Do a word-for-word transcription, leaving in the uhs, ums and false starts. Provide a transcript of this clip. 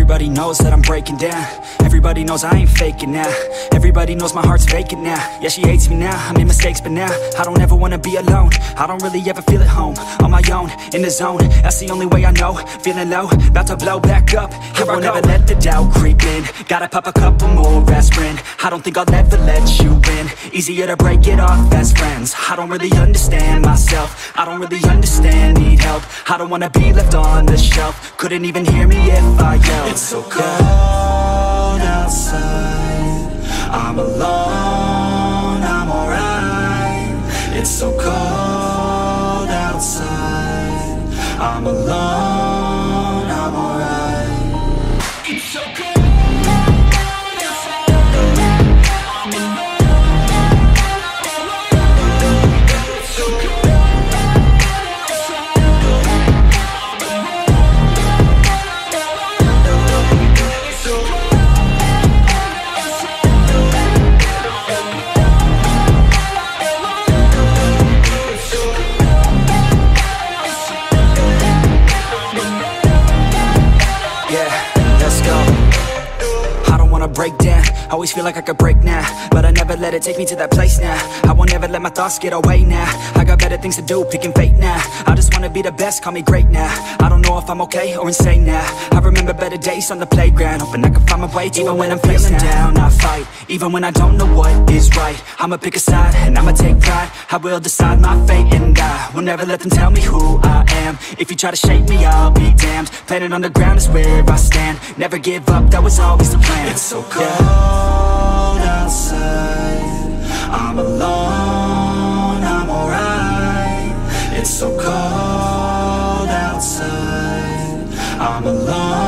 Everybody knows that I'm breaking down. Everybody knows I ain't faking now. Everybody knows my heart's vacant now. Yeah, she hates me now, I made mistakes, but now I don't ever wanna be alone. I don't really ever feel at home. On my own, in the zone, that's the only way I know. Feeling low, about to blow back up. Here I won't ever let the doubt creep in. Gotta pop a couple more aspirin. I don't think I'll ever let you in. Easier to break it off as friends. I don't really understand myself. I don't really understand, need help. I don't wanna be left on the shelf. Couldn't even hear me if I yelled. It's so cold outside, I'm alone, I'm alright. It's so cold outside, I'm alone, I'm alright. It's so cold. Break down, always feel like I could break now, but I never let it take me to that place now. I won't ever let my thoughts get away now. I got better things to do, picking fate now. I just wanna be the best, call me great now. I don't know if I'm okay or insane now. I remember better days on the playground, hoping I can find my way to even when I'm feeling down, I fight, even when I don't know what is right. I'ma pick a side, and I'ma take pride. I will decide my fate, and I will never let them tell me who I am. If you try to shake me, I'll be damned. Planet on the ground is where I stand. Never give up, that was always the plan. It's so cold outside, I'm alone, I'm alright. It's so cold outside, I'm alone.